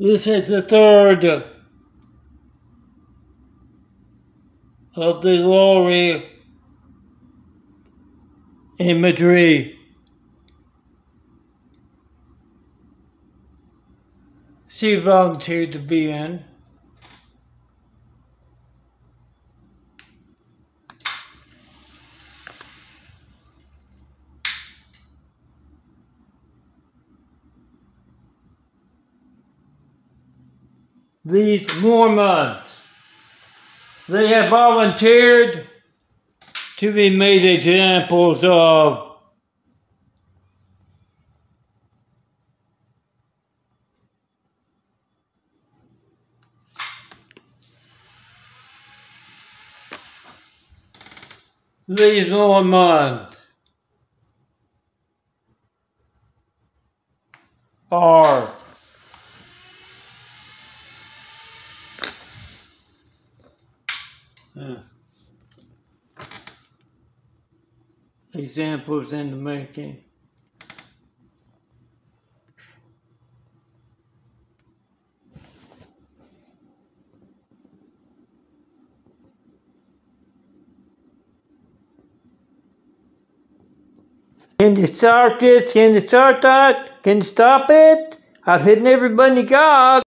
This is the third of the glory imagery. She volunteered to be in. These Mormons, they have volunteered to be made examples of. These Mormons are examples in the making. Can you start this? Can you start that? Can you stop it? I've hit everybody God.